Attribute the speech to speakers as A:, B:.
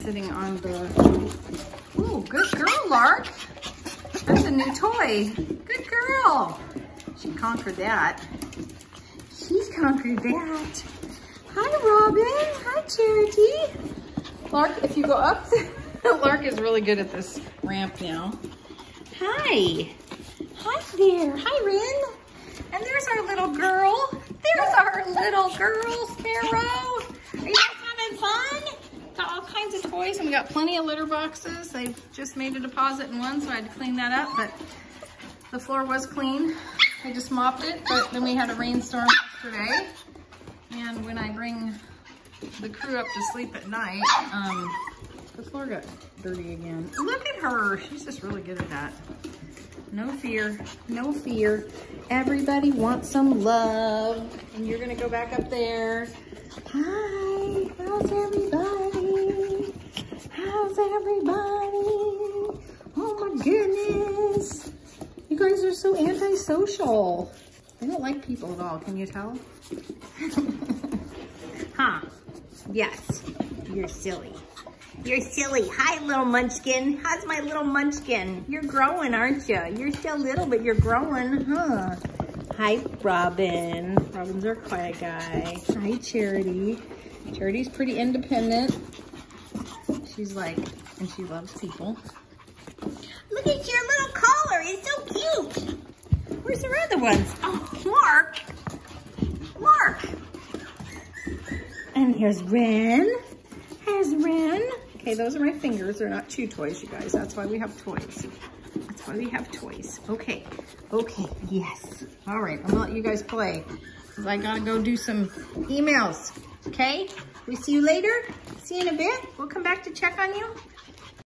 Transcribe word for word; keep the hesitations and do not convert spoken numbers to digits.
A: sitting on the, ooh, good girl, Lark. That's a new toy. Good girl. She conquered that. She's conquered that. Hi, Robin. Hi, Charity. Lark, if you go up, Lark is really good at this ramp now. Hi. Hi there. Hi, Rin. And there's our little girl. There's our little girl, Sparrow. Are you guys having fun? Got all kinds of toys, and we got plenty of litter boxes. They've just made a deposit in one, so I had to clean that up, but the floor was clean. I just mopped it, but then we had a rainstorm yesterday. And when I bring the crew up to sleep at night, um, the floor got dirty again. Look at her. She's just really good at that. No fear, no fear. Everybody wants some love. And you're gonna go back up there. Hi, how's everybody? How's everybody? Oh my goodness. You guys are so antisocial. They don't like people at all, can you tell? Huh, yes, you're silly. You're silly. Hi, little munchkin. How's my little munchkin? You're growing, aren't you? You're still little, but you're growing, huh? Hi, Robin. Robin's our quiet guy. Hi, Charity. Charity's pretty independent. She's like, and she loves people. Look at your little collar. It's so cute. Where's the other ones? Oh, Mark. Mark. And here's Ren. Here's Ren. Okay, those are my fingers. They're not chew toys, you guys. That's why we have toys. That's why we have toys. Okay, okay, yes. All right, I'm gonna let you guys play because I gotta go do some emails, okay? We see you later. See you in a bit. We'll come back to check on you.